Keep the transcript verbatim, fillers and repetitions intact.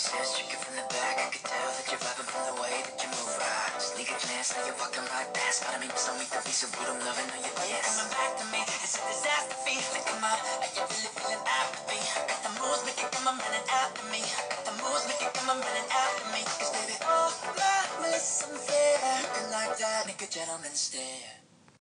says check it from the back. I can tell that you're vibing from the way that you move. Right, sneak a glance, now you're walking right past. Gotta meet some weak to be so rude, I'm loving all your yes. Coming back to me, it's a disaster feeling. Come on, are you really feeling apathy? I got the moves, make it come on running after me. I got the moves, make it come on running after me. Cause baby, oh my, well it's unfair. Looking like that, make a gentleman stare.